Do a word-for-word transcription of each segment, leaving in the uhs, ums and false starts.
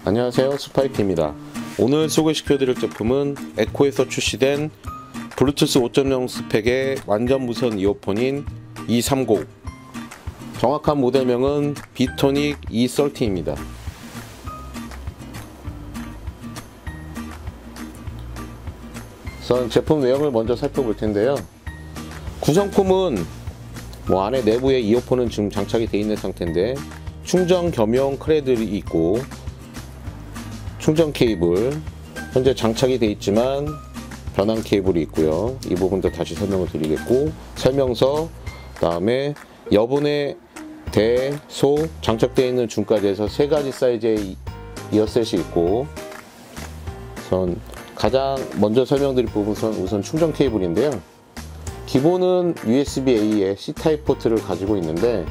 안녕하세요, 스파이크입니다. 오늘 소개시켜드릴 제품은 에코에서 출시된 블루투스 오 점 영 스펙의 완전 무선 이어폰인 이 삼십. 정확한 모델명은 비토닉 이 삼십입니다. 우선 제품 내용을 먼저 살펴볼 텐데요. 구성품은 뭐 안에 내부에 이어폰은 지금 장착이 되어 있는 상태인데 충전 겸용 크레들이 있고 충전 케이블 현재 장착이 되어 있지만 변환 케이블이 있고요. 이 부분도 다시 설명을 드리겠고, 설명서, 그 다음에 여분의 대, 소, 장착되어 있는 중까지 해서 세 가지 사이즈의 이어셋이 있고, 우선 가장 먼저 설명드릴 부분은 우선 충전 케이블인데요. 기본은 유에스비 A의 씨 타입 포트를 가지고 있는데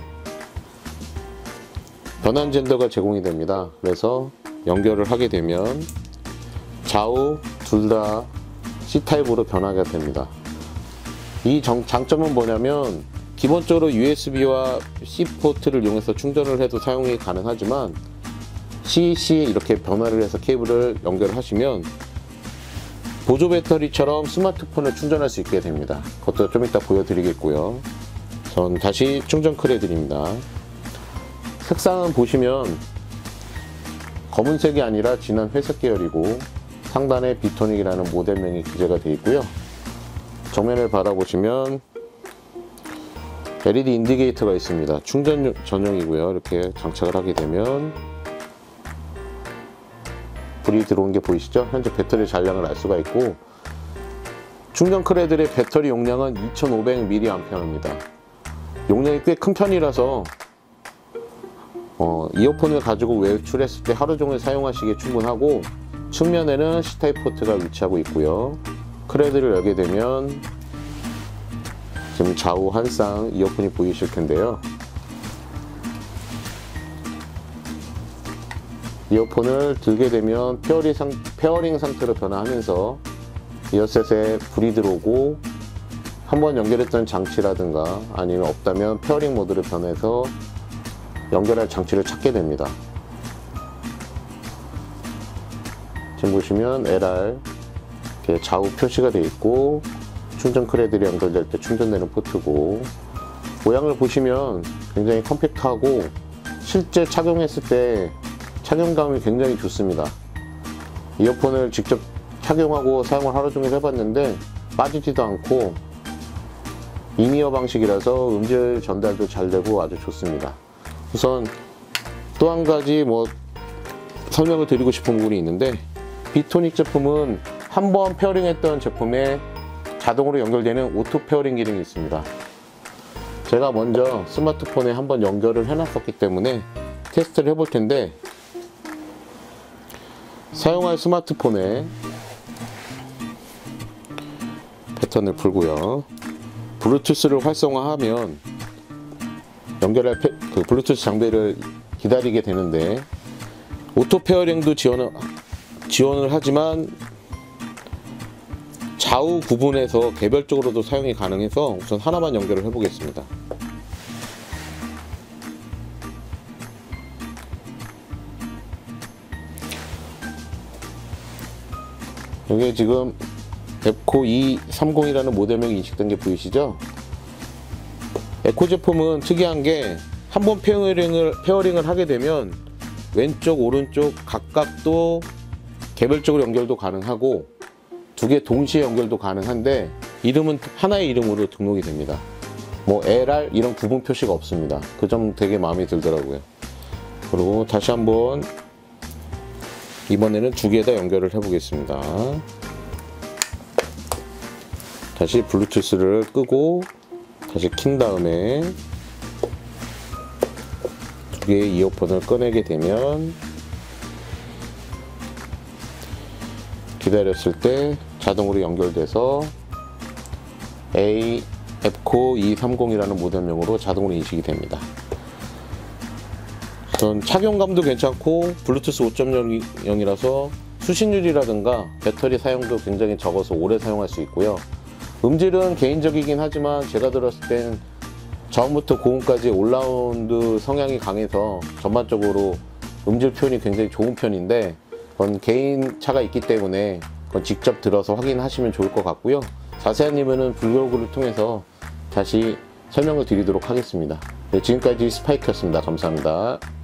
변환 젠더가 제공이 됩니다. 그래서 연결을 하게 되면 좌우 둘 다 씨 타입으로 변하게 됩니다. 이 정, 장점은 뭐냐면 기본적으로 유에스비와 C 포트를 이용해서 충전을 해도 사용이 가능하지만 C, C 이렇게 변화를 해서 케이블을 연결하시면 보조 배터리처럼 스마트폰을 충전할 수 있게 됩니다. 그것도 좀 이따 보여드리겠고요. 전 다시 충전 크레들입니다. 색상은 보시면 검은색이 아니라 진한 회색 계열이고 상단에 비토닉이라는 모델명이 기재가 되어 있고요. 정면을 바라보시면 엘이디 인디게이터가 있습니다. 충전 전용이고요. 이렇게 장착을 하게 되면 불이 들어온 게 보이시죠? 현재 배터리 잔량을 알 수가 있고, 충전 크레들의 배터리 용량은 이천오백 밀리앰페어입니다. 용량이 꽤 큰 편이라서 어, 이어폰을 가지고 외출했을 때 하루 종일 사용하시기에 충분하고, 측면에는 C 타입 포트가 위치하고 있고요. 크레들을 열게 되면 지금 좌우 한 쌍 이어폰이 보이실 텐데요. 이어폰을 들게 되면 페어링, 상, 페어링 상태로 변화하면서 이어셋에 불이 들어오고 한번 연결했던 장치라든가 아니면 없다면 페어링 모드로 변해서 연결할 장치를 찾게 됩니다. 지금 보시면 엘알 이렇게 좌우 표시가 되어 있고 충전 크레들이 연결될 때 충전되는 포트고, 모양을 보시면 굉장히 컴팩트하고 실제 착용했을 때 착용감이 굉장히 좋습니다. 이어폰을 직접 착용하고 사용을 하루 종일 해봤는데 빠지지도 않고 인이어 방식이라서 음질 전달도 잘 되고 아주 좋습니다. 우선 또 한 가지 뭐 설명을 드리고 싶은 부분이 있는데, 비토닉 제품은 한번 페어링했던 제품에 자동으로 연결되는 오토 페어링 기능이 있습니다. 제가 먼저 스마트폰에 한번 연결을 해놨었기 때문에 테스트를 해볼 텐데, 사용할 스마트폰에 패턴을 풀고요. 블루투스를 활성화하면 연결할 페, 그 블루투스 장비를 기다리게 되는데, 오토 페어링도 지원을, 지원을 하지만 좌우 구분해서 개별적으로도 사용이 가능해서 우선 하나만 연결을 해 보겠습니다. 여기 지금 에코 이 삼십이라는 모델명이 인식된 게 보이시죠? 에코 제품은 특이한 게 한번 페어링을, 페어링을 하게 되면 왼쪽 오른쪽 각각도 개별적으로 연결도 가능하고 두 개 동시에 연결도 가능한데 이름은 하나의 이름으로 등록이 됩니다. 뭐 엘알 이런 구분 표시가 없습니다. 그 점 되게 마음에 들더라고요. 그리고 다시 한번 이번에는 두 개 다 연결을 해 보겠습니다. 다시 블루투스를 끄고 다시 킨 다음에 두 개의 이어폰을 꺼내게 되면 기다렸을 때 자동으로 연결돼서 A 에코 이 삼십이라는 모델명으로 자동으로 인식이 됩니다. 우선 착용감도 괜찮고 블루투스 오 점 영이라서 수신율이라든가 배터리 사용도 굉장히 적어서 오래 사용할 수 있고요. 음질은 개인적이긴 하지만 제가 들었을 땐 저음부터 고음까지 올라운드 성향이 강해서 전반적으로 음질 표현이 굉장히 좋은 편인데 그건 개인 차가 있기 때문에 그건 직접 들어서 확인하시면 좋을 것 같고요. 자세한 이유는 블로그를 통해서 다시 설명을 드리도록 하겠습니다. 네, 지금까지 스파이크였습니다. 감사합니다.